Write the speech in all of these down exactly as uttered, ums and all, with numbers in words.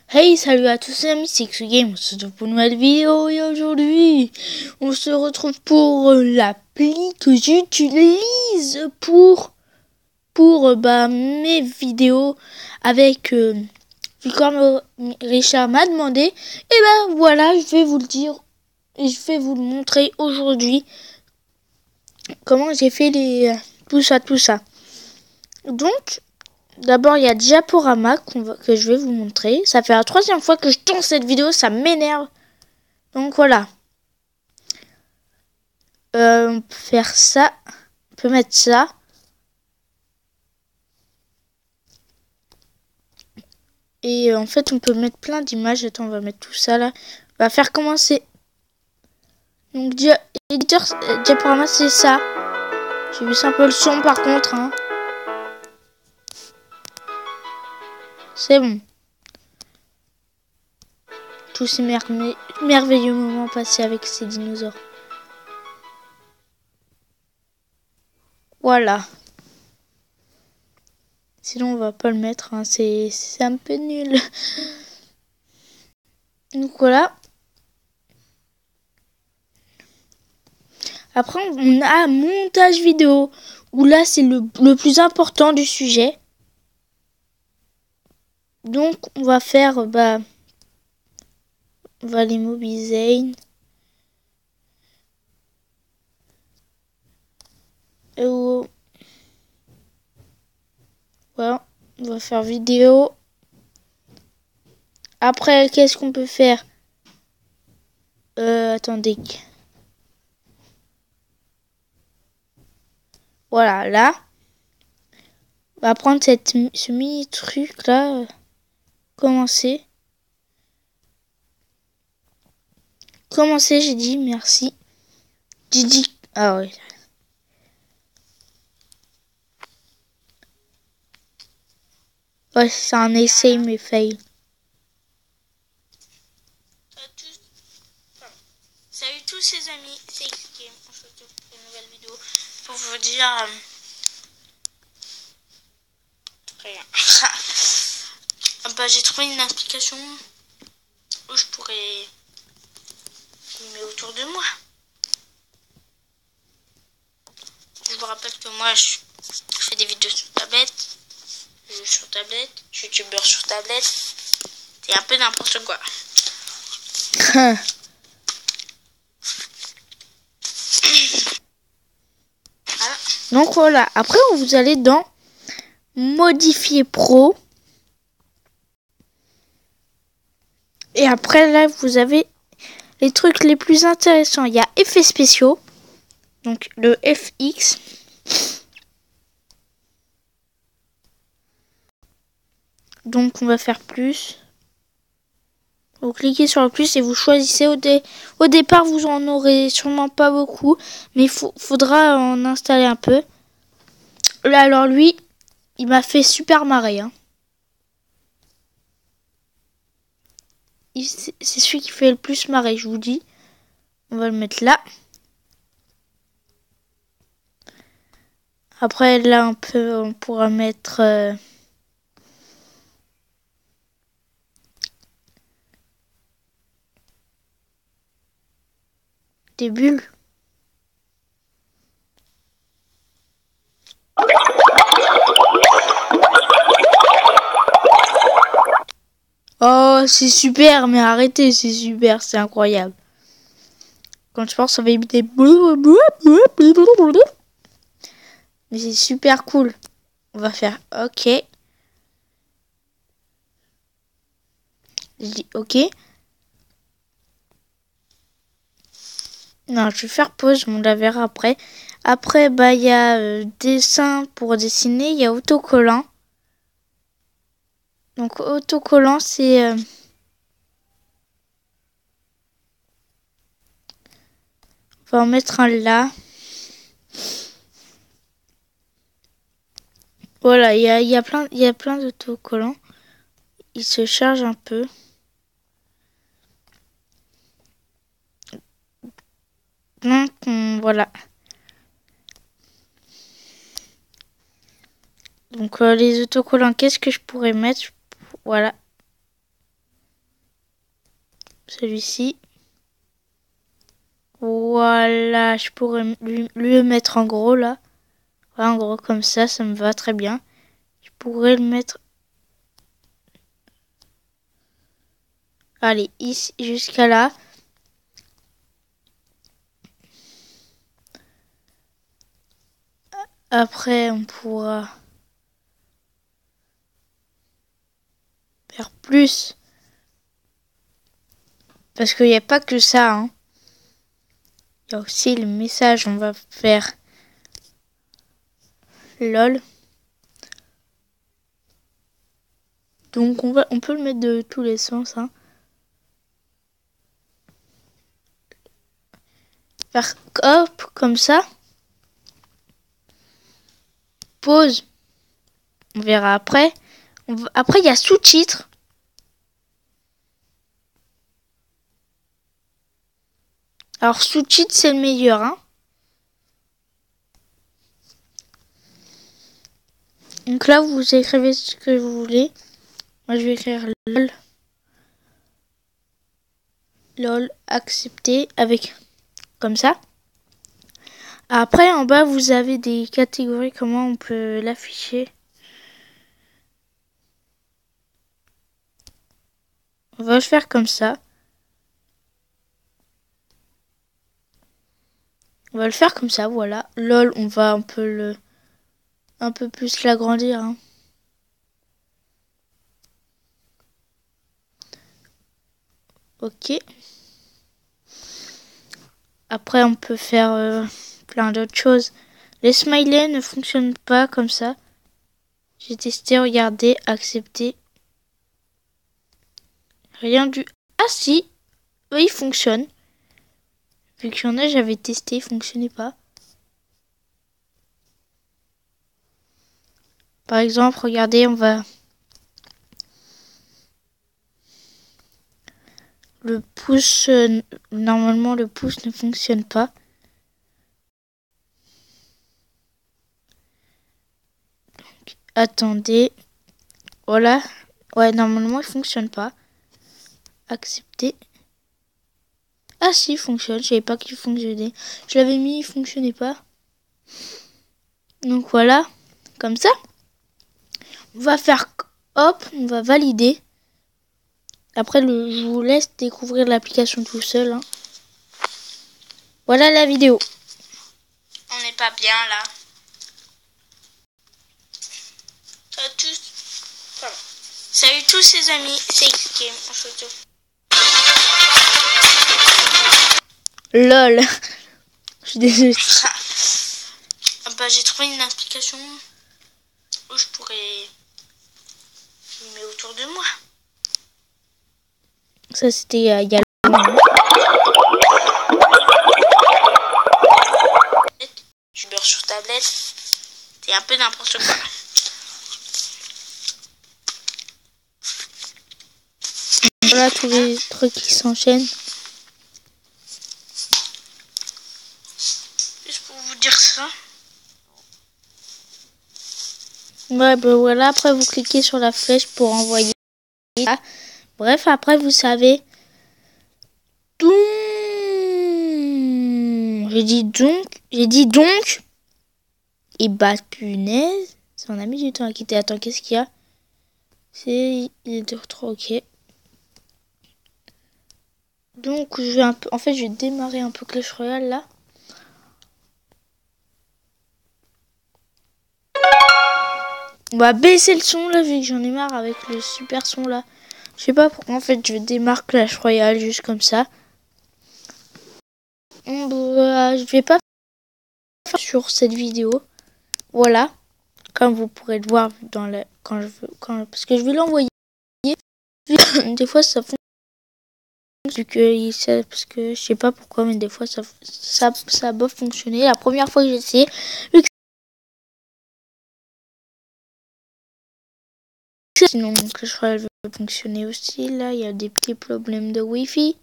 Hey, salut à tous les amis, c'est X-Game, on se retrouve pour une nouvelle vidéo et aujourd'hui, on se retrouve pour euh, l'appli que j'utilise pour, pour euh, bah, mes vidéos avec, euh, vu comme Richard m'a demandé, et ben voilà, je vais vous le dire, et je vais vous le montrer aujourd'hui, comment j'ai fait les, tout ça, tout ça. Donc, d'abord, il y a Diaporama qu'on va, que je vais vous montrer. Ça fait la troisième fois que je tourne cette vidéo, ça m'énerve. Donc voilà. Euh, on peut faire ça. On peut mettre ça. Et euh, en fait, on peut mettre plein d'images. Attends, on va mettre tout ça là. On va faire commencer. Donc, dia éditeur euh, Diaporama, c'est ça. J'ai vu un peu le son par contre. Hein. C'est bon. Tous ces mer merveilleux moments passés avec ces dinosaures. Voilà. Sinon, on va pas le mettre. Hein. C'est un peu nul. Donc voilà. Après, on a un montage vidéo. Où là, c'est le, le plus important du sujet. Donc, on va faire... Bah, on va l'immobiliser. Euh, voilà. On va faire vidéo. Après, qu'est-ce qu'on peut faire? Euh, attendez. Voilà, là. On va prendre cette, ce mini truc là. Euh, commencer. Commencer, j'ai dit, merci. J'ai dit... Ah ouais. Ouais, c'est un essai, mais fail. Salut tous ces amis, c'est X-Game. On se retrouve pour une nouvelle vidéo pour vous dire... Euh... Rien. Bah, j'ai trouvé une application où je pourrais filmer autour de moi. Je vous rappelle que moi, je, je fais des vidéos sur tablette. Je joue sur tablette. Je suis youtubeur sur tablette. C'est un peu n'importe quoi. Voilà. Donc voilà. Après, vous allez dans Modifier Pro. Et après, là, vous avez les trucs les plus intéressants. Il y a effets spéciaux. Donc, le F X. Donc, on va faire plus. Vous cliquez sur le plus et vous choisissez. Au, dé au départ, vous en aurez sûrement pas beaucoup. Mais il faudra en installer un peu. Là, alors lui, il m'a fait super marrer. Hein. C'est celui qui fait le plus marrer, je vous dis. On va le mettre là. Après, là, on, peut, on pourra mettre... Euh, des bulles. Oh, c'est super, mais arrêtez, c'est super, c'est incroyable. Quand je pense, ça va imiter... Mais c'est super cool. On va faire OK. Je dis OK. Non, je vais faire pause, on la verra après. Après, bah, il y a euh, dessin pour dessiner, il y a autocollant. Donc, autocollant, c'est... Euh, on va en mettre un là. Voilà, il y a, y a plein, y a plein d'autocollants. Il se charge un peu. Donc, on, voilà. Donc, euh, les autocollants, qu'est-ce que je pourrais mettre? Voilà. celui-ci. Voilà, je pourrais lui, le mettre en gros là. Voilà, en gros comme ça, ça me va très bien. Je pourrais le mettre... Allez, ici, jusqu'à là. Après, on pourra faire plus. Parce qu'il n'y a pas que ça. Hein. Il y a aussi le message. On va faire lol. Donc, on, va, on peut le mettre de tous les sens. Hein. Faire hop, comme ça. Pause. On verra après. On va, après, il y a sous-titres. Alors, sous-titres, c'est le meilleur. Hein. Donc là, vous écrivez ce que vous voulez. Moi, je vais écrire lol. Lol, accepter avec comme ça. Après, en bas, vous avez des catégories. Comment on peut l'afficher? On va le faire comme ça. On va le faire comme ça, voilà. Lol, on va un peu le, un peu plus l'agrandir. Hein. Ok. Après, on peut faire euh, plein d'autres choses. Les smileys ne fonctionnent pas comme ça. J'ai testé, regardé, accepté. Rien du... Ah si, oui, il fonctionne. Vu qu'il y en a, j'avais testé, il fonctionnait pas. Par exemple, regardez, on va... Le pouce, euh, normalement, le pouce ne fonctionne pas. Donc, attendez. Voilà. Ouais, normalement, il fonctionne pas. Accepter. Ah si, il fonctionne. Je savais pas qu'il fonctionnait. Je l'avais mis, il fonctionnait pas. Donc voilà. Comme ça. On va faire hop, on va valider. Après, le, je vous laisse découvrir l'application tout seul. Hein. Voilà la vidéo. On n'est pas bien là. Salut tous. Pardon. Salut tous les amis, c'est X-Game. On se retrouve. Lol. Je suis désolée. Ah bah, j'ai trouvé une application où je pourrais filmer autour de moi. Ça c'était euh, il y a longtemps. Je beurre sur tablette. C'est un peu n'importe quoi. Voilà tous les trucs qui s'enchaînent. Juste pour vous dire ça. Ouais, ben voilà, après vous cliquez sur la flèche pour envoyer. Bref, après vous savez. Donc, j'ai dit donc, j'ai dit donc. Et bah punaise, ça en a mis du temps à quitter. Attends, qu'est-ce qu'il y a? C'est il est de trois, ok. Donc je vais un peu, en fait je vais démarrer un peu Clash Royale là. On va baisser le son là vu que j'en ai marre avec le super son là. Je sais pas pourquoi en fait je démarre Clash Royale juste comme ça. Bah, je vais pas faire sur cette vidéo. Voilà, comme vous pourrez le voir dans le quand je veux quand parce que je vais l'envoyer. Des fois ça fonctionne que ça, parce que je sais pas pourquoi mais des fois ça ça ça a pas fonctionné. La première fois que j'ai essayé, sinon mon Clash Royale veut fonctionner aussi. Là, il y a des petits problèmes de Wi-Fi.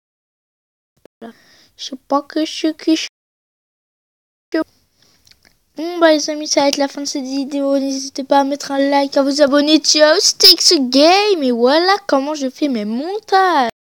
Je sais pas que je suis qui. Bon bah les amis, ça va être la fin de cette vidéo. N'hésitez pas à mettre un like, à vous abonner. Ciao, c'était X Game. Et voilà comment je fais mes montages.